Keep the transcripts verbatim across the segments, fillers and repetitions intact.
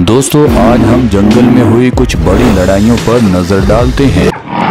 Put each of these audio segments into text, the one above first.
दोस्तों आज हम जंगल में हुई कुछ बड़ी लड़ाइयों पर नजर डालते हैं।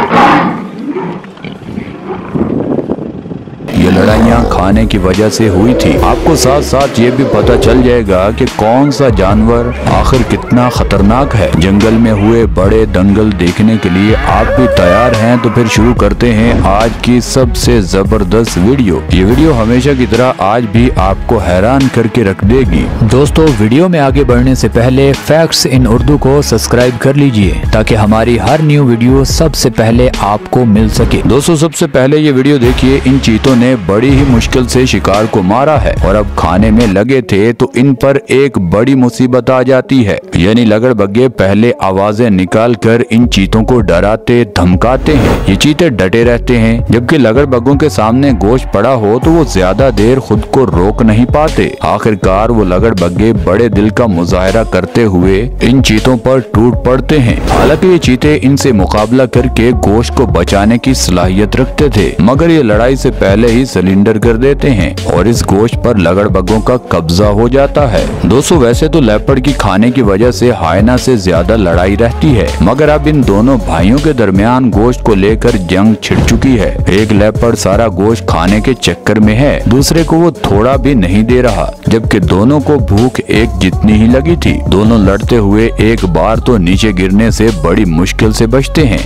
ये लड़ाइयाँ खाने की वजह से हुई थी। आपको साथ साथ ये भी पता चल जाएगा कि कौन सा जानवर आखिर कितना खतरनाक है। जंगल में हुए बड़े दंगल देखने के लिए आप भी तैयार हैं? तो फिर शुरू करते हैं आज की सबसे जबरदस्त वीडियो। ये वीडियो हमेशा की तरह आज भी आपको हैरान करके रख देगी। दोस्तों वीडियो में आगे बढ़ने से पहले फैक्ट्स इन उर्दू को सब्सक्राइब कर लीजिए ताकि हमारी हर न्यू वीडियो सबसे पहले आपको मिल सके। दोस्तों सबसे पहले ये वीडियो देखिए। इन चीतों ने बड़ी ही मुश्किल से शिकार को मारा है और अब खाने में लगे थे तो इन पर एक बड़ी मुसीबत आ जाती है। यानी लगड़बग्गे पहले आवाजें निकाल कर इन चीतों को डराते धमकाते हैं। ये चीते डटे रहते हैं, जबकि लगड़बग्गों के सामने गोश्त पड़ा हो तो वो ज्यादा देर खुद को रोक नहीं पाते। आखिरकार वो लगड़बग्गे बड़े दिल का मुजाहरा करते हुए इन चीतों पर टूट पड़ते हैं। हालांकि ये चीते इनसे मुकाबला करके गोश्त को बचाने की सलाहियत रखते थे, मगर ये लड़ाई से पहले ही सिलेंडर कर देते हैं और इस गोश्त पर लगड़बग्गों का कब्जा हो जाता है। दोस्तों वैसे तो लेपर्ड की खाने की वजह से हाइना से ज्यादा लड़ाई रहती है, मगर अब इन दोनों भाइयों के दरमियान गोश्त को लेकर जंग छिड़ चुकी है। एक लेपर्ड सारा गोश्त खाने के चक्कर में है, दूसरे को वो थोड़ा भी नहीं दे रहा, जबकि दोनों को भूख एक जितनी ही लगी थी। दोनों लड़ते हुए एक बार तो नीचे गिरने से बड़ी मुश्किल से बचते हैं।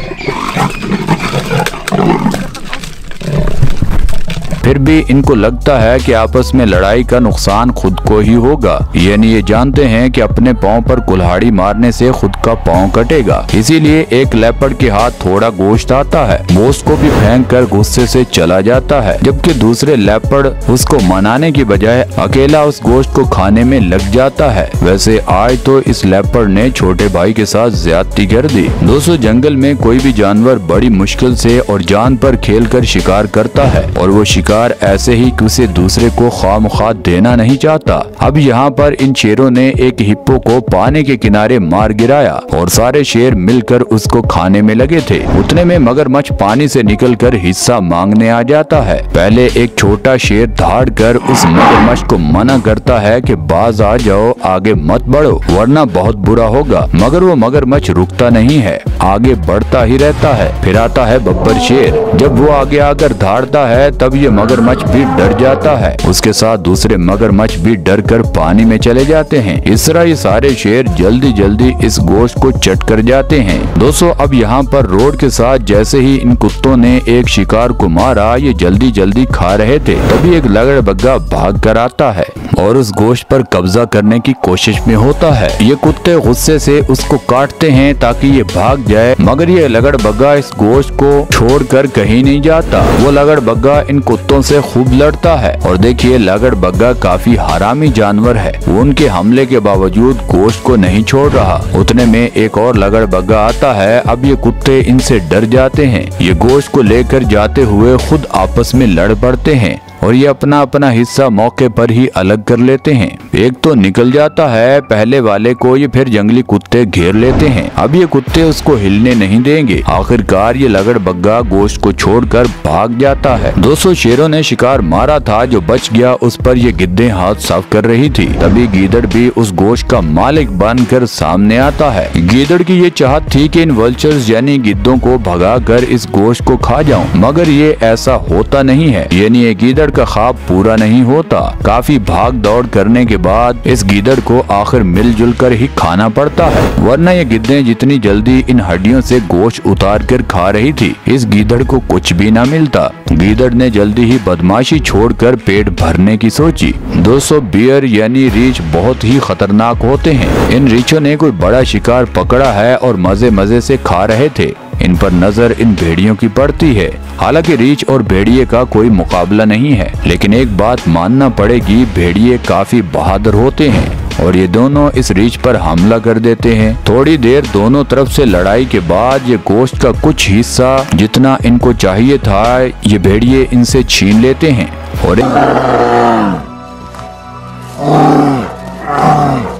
फिर भी इनको लगता है कि आपस में लड़ाई का नुकसान खुद को ही होगा। यानी ये जानते हैं कि अपने पाँव पर कुल्हाड़ी मारने से खुद का पाँव कटेगा। इसीलिए एक लेपर्ड के हाथ थोड़ा गोश्त आता है, वो उसको भी फेंक कर गुस्से से चला जाता है, जबकि दूसरे लेपर्ड उसको मनाने की बजाय अकेला उस गोश्त को खाने में लग जाता है। वैसे आज तो इस लेपर्ड ने छोटे भाई के साथ ज्यादती कर दी। दोस्तों जंगल में कोई भी जानवर बड़ी मुश्किल से और जान पर खेल कर शिकार करता है और वो शिकार ऐसे ही किसी दूसरे को खामखा देना नहीं चाहता। अब यहाँ पर इन शेरों ने एक हिप्पो को पानी के किनारे मार गिराया और सारे शेर मिलकर उसको खाने में लगे थे। उतने में मगरमच्छ पानी से निकलकर हिस्सा मांगने आ जाता है। पहले एक छोटा शेर धाड़ कर उस मगरमच्छ को मना करता है कि बाज आ जाओ, आगे मत बढ़ो वरना बहुत बुरा होगा, मगर वो मगरमच्छ रुकता नहीं है, आगे बढ़ता ही रहता है। फिर आता है बब्बर शेर। जब वो आगे आकर धाड़ता है तब ये मगरमच्छ भी डर जाता है, उसके साथ दूसरे मगरमच्छ भी डर कर पानी में चले जाते हैं। इस तरह ये सारे शेर जल्दी जल्दी इस गोश्त को चट कर जाते हैं। दोस्तों अब यहाँ पर रोड के साथ जैसे ही इन कुत्तों ने एक शिकार को मारा, ये जल्दी जल्दी खा रहे थे, तभी एक लगड़बग्गा भाग कर आता है और उस गोश्त पर कब्जा करने की कोशिश में होता है। ये कुत्ते गुस्से से उसको काटते हैं ताकि ये भाग जाए, मगर ये लगड़बग्गा इस गोश्त को छोड़कर कहीं नहीं जाता। वो लगड़बग्गा इन कुत्तों से खूब लड़ता है और देखिए लगड़बग्गा काफी हरामी जानवर है, वो उनके हमले के बावजूद गोश्त को नहीं छोड़ रहा। उतने में एक और लगड़बग्गा आता है। अब ये कुत्ते इनसे डर जाते हैं, ये गोश्त को लेकर जाते हुए खुद आपस में लड़ पड़ते हैं और ये अपना अपना हिस्सा मौके पर ही अलग कर लेते हैं। एक तो निकल जाता है, पहले वाले को ये फिर जंगली कुत्ते घेर लेते हैं। अब ये कुत्ते उसको हिलने नहीं देंगे। आखिरकार ये लगड़बग्गा गोश्त को छोड़कर भाग जाता है। दोस्तों शेरों ने शिकार मारा था, जो बच गया उस पर ये गिद्दें हाथ साफ कर रही थी। तभी गीदड़ भी उस गोश्त का मालिक बनकर सामने आता है। गीदड़ की ये चाहत थी कि इन वल्चर्स यानी गिद्धों को भगा कर इस गोश्त को खा जाऊं, मगर ये ऐसा होता नहीं है। यानी ये गीदड़ का ख्वाब पूरा नहीं होता। काफी भाग दौड़ करने के बाद इस गीदड़ को आखिर मिलजुल कर ही खाना पड़ता है, वरना ये गिद्दें जितनी जल्दी इन हड्डियों से गोश्त उतार कर खा रही थी, इस गीदड़ को कुछ भी न मिलता। गीदड़ ने जल्दी ही बदमाशी छोड़कर पेट भरने की सोची। दोस्तों बियर यानी रीछ बहुत ही खतरनाक होते हैं। इन रीछों ने कोई बड़ा शिकार पकड़ा है और मजे मजे से खा रहे थे। इन पर नजर इन भेड़ियों की पड़ती है। हालांकि रीछ और भेड़िए का कोई मुकाबला नहीं है, लेकिन एक बात मानना पड़ेगी, भेड़िए काफी बहादुर होते हैं और ये दोनों इस रीछ पर हमला कर देते हैं। थोड़ी देर दोनों तरफ से लड़ाई के बाद ये गोश्त का कुछ हिस्सा जितना इनको चाहिए था ये भेड़िए इनसे छीन लेते हैं और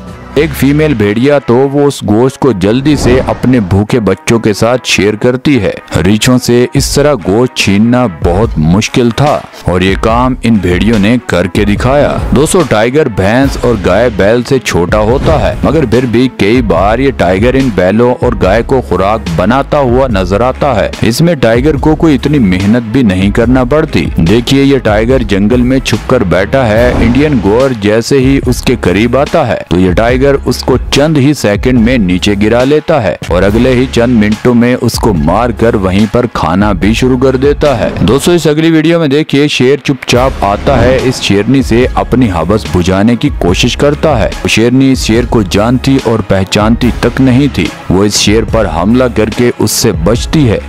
एक फीमेल भेड़िया तो वो उस गोश्त को जल्दी से अपने भूखे बच्चों के साथ शेयर करती है। रीछों से इस तरह गोश्त छीनना बहुत मुश्किल था और ये काम इन भेड़ियों ने करके दिखाया। दोस्तों टाइगर भैंस और गाय बैल से छोटा होता है, मगर फिर भी कई बार ये टाइगर इन बैलों और गाय को खुराक बनाता हुआ नजर आता है। इसमें टाइगर को कोई इतनी मेहनत भी नहीं करना पड़ती। देखिए ये टाइगर जंगल में छुपकर बैठा है। इंडियन गोर जैसे ही उसके करीब आता है तो ये टाइगर उसको चंद ही सेकंड में नीचे गिरा लेता है और अगले ही चंद मिनटों में उसको मार कर वहीं पर खाना भी शुरू कर देता है। दोस्तों इस अगली वीडियो में देखिए शेर चुपचाप आता है, इस शेरनी से अपनी हवस बुझाने की कोशिश करता है। शेरनी इस शेर को जानती और पहचानती तक नहीं थी। वो इस शेर पर हमला करके उससे बचती है।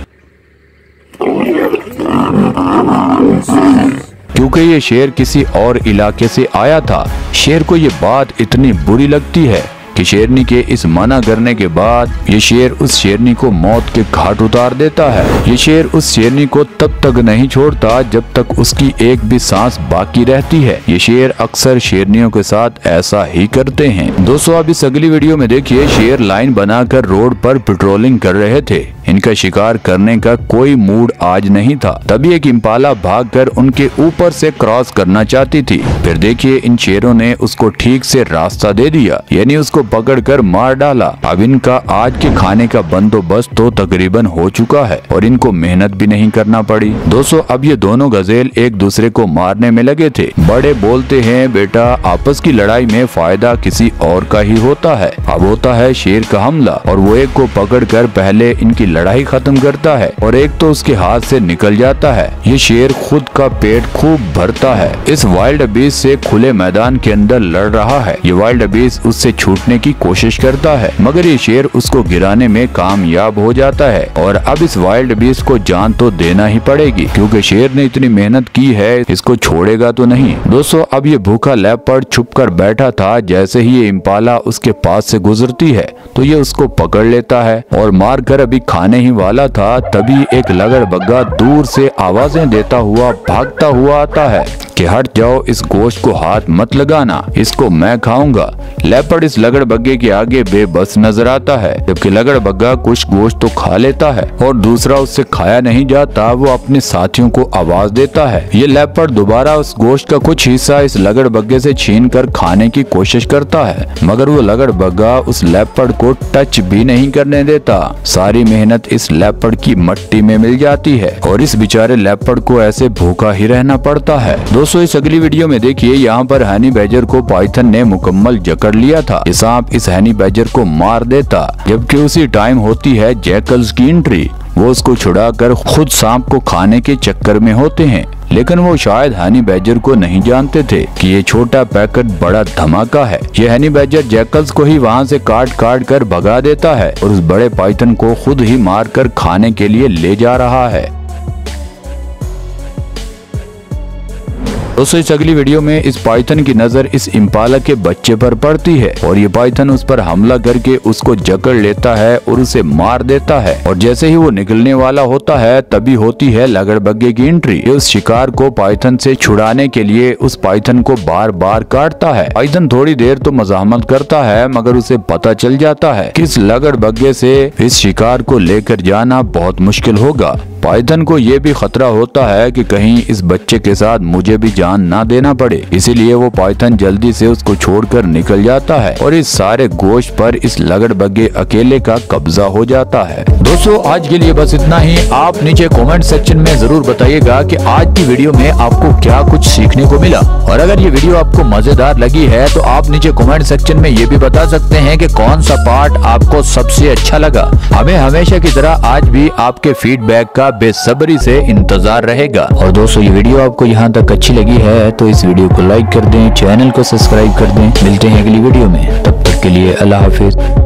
क्योंकि ये शेर किसी और इलाके से आया था। शेर को ये बात इतनी बुरी लगती है कि शेरनी के इस मना करने के बाद ये शेर उस शेरनी को मौत के घाट उतार देता है। ये शेर उस शेरनी को तब तक नहीं छोड़ता जब तक उसकी एक भी सांस बाकी रहती है। ये शेर अक्सर शेरनियों के साथ ऐसा ही करते हैं। दोस्तों अब इस अगली वीडियो में देखिए शेर लाइन बनाकर रोड पर पेट्रोलिंग कर रहे थे। इनका शिकार करने का कोई मूड आज नहीं था। तभी एक इम्पाला भागकर उनके ऊपर से क्रॉस करना चाहती थी। फिर देखिए इन शेरों ने उसको ठीक से रास्ता दे दिया, यानी उसको पकड़कर मार डाला। अब इनका आज के खाने का बंदोबस्त तो तकरीबन हो चुका है और इनको मेहनत भी नहीं करना पड़ी। दोस्तों अब ये दोनों गजेल एक दूसरे को मारने में लगे थे। बड़े बोलते हैं बेटा आपस की लड़ाई में फायदा किसी और का ही होता है। अब होता है शेर का हमला और वो एक को पकड़कर पहले इनकी लड़ाई खत्म करता है और एक तो उसके हाथ से निकल जाता है। ये शेर खुद का पेट खूब भरता है। इस वाइल्ड बीस्ट से खुले मैदान के अंदर लड़ रहा है। ये वाइल्ड बीस्ट उससे छूटने की कोशिश करता है, मगर ये शेर उसको गिराने में कामयाब हो जाता है। और अब इस वाइल्ड बीस्ट को जान तो देना ही पड़ेगी, क्योंकि शेर ने इतनी मेहनत की है, इसको छोड़ेगा तो नहीं। दोस्तों अब ये भूखा लेपर्ड छुपकर बैठा था। जैसे ही ये इम्पाला उसके पास से गुजरती है तो ये उसको पकड़ लेता है और मार कर अभी खाने ही वाला था। तभी एक लगड़बग्गा दूर से आवाजें देता हुआ भागता हुआ आता है कि हट जाओ, इस गोश्त को हाथ मत लगाना, इसको मैं खाऊंगा। लेपर्ड इस लगड़बग्गे के आगे बेबस नजर आता है, जबकि लगड़बग्गा कुछ गोश्त तो खा लेता है और दूसरा उससे खाया नहीं जाता। वो अपने साथियों को आवाज देता है। ये लेपर्ड दोबारा उस गोश्त का कुछ हिस्सा इस लगड़बग्गे से छीन कर खाने की कोशिश करता है, मगर वो लगड़बग्गा उस लेपर्ड को टच भी नहीं करने देता। सारी मेहनत इस लेपर्ड की मट्टी में मिल जाती है और इस बेचारे लेपर्ड को ऐसे भूखा ही रहना पड़ता है। दोस्तों इस अगली वीडियो में देखिए यहाँ पर हनी बैजर को पाइथन ने मुकम्मल जकड़ लिया था। ये सांप इस हनी बैजर को मार देता, जबकि उसी टाइम होती है जैकल्स की एंट्री। वो उसको छुड़ाकर खुद सांप को खाने के चक्कर में होते हैं, लेकिन वो शायद हनी बैजर को नहीं जानते थे कि ये छोटा पैकेट बड़ा धमाका है। ये हनी बैजर जैकल्स को ही वहाँ से काट काट कर भगा देता है और उस बड़े पाइथन को खुद ही मार कर खाने के लिए ले जा रहा है। दोस्तों इस अगली वीडियो में इस पाइथन की नजर इस इम्पाला के बच्चे पर पड़ती है और ये पाइथन उस पर हमला करके उसको जकड़ लेता है और उसे मार देता है। और जैसे ही वो निकलने वाला होता है तभी होती है लगड़बग्गे की एंट्री। ये उस शिकार को पाइथन से छुड़ाने के लिए उस पाइथन को बार बार काटता है। पाइथन थोड़ी देर तो मजामत करता है, मगर उसे पता चल जाता है कि इस लगड़बग्गे से इस शिकार को लेकर जाना बहुत मुश्किल होगा। पाइथन को ये भी खतरा होता है कि कहीं इस बच्चे के साथ मुझे भी जान ना देना पड़े, इसीलिए वो पाइथन जल्दी से उसको छोड़कर निकल जाता है और इस सारे गोश्त पर इस लगड़बग्गे अकेले का कब्जा हो जाता है। दोस्तों आज के लिए बस इतना ही। आप नीचे कमेंट सेक्शन में जरूर बताइएगा कि आज की वीडियो में आपको क्या कुछ सीखने को मिला, और अगर ये वीडियो आपको मजेदार लगी है तो आप नीचे कमेंट सेक्शन में ये भी बता सकते हैं कि कौन सा पार्ट आपको सबसे अच्छा लगा। हमें हमेशा की तरह आज भी आपके फीडबैक का बेसब्री से इंतजार रहेगा। और दोस्तों ये वीडियो आपको यहाँ तक अच्छी लगी है तो इस वीडियो को लाइक कर दें, चैनल को सब्सक्राइब कर दें। मिलते हैं अगली वीडियो में, तब तक के लिए अल्लाह हाफिज।